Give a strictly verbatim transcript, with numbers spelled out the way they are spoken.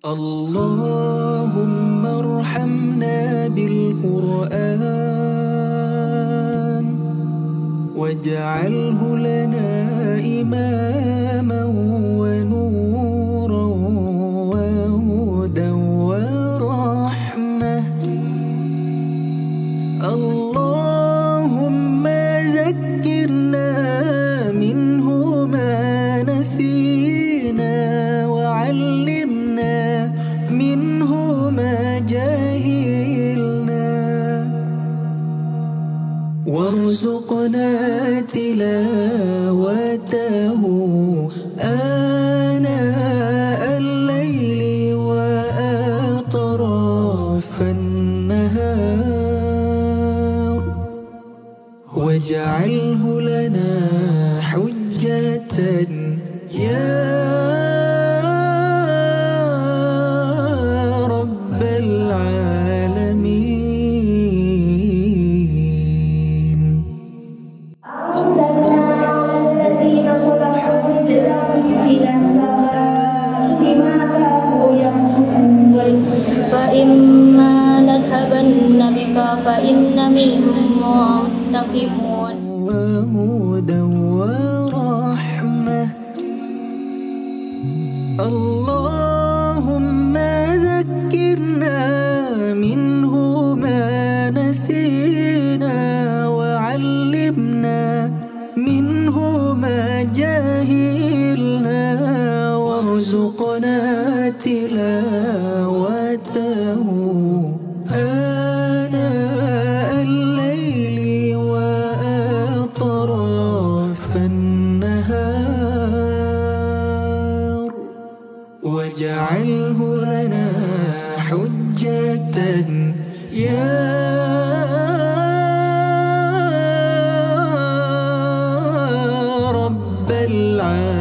اللهم ارحمنا بالقرآن واجعله لنا إماما ونورا وهدى ورحمة. اللهم ذكرنا منه ما نسينا وعلمنا منه ما جهلنا وارزقنا تلاوته آناء الليل وأطراف النهار واجعله لنا حجة يا رب العالمين. الذين صدقوا جزاهم إلى السماء بما كانوا يعملون فإما نذهبن بك فإن منهم منتقمون وهدى ورحمة. اللهم ذكرنا منه ما نسينا وعلمنا منه ما جهلنا وارزقنا تلاوته آناء الليل وأطراف النهار واجعله لنا حجة يا رب العالمين.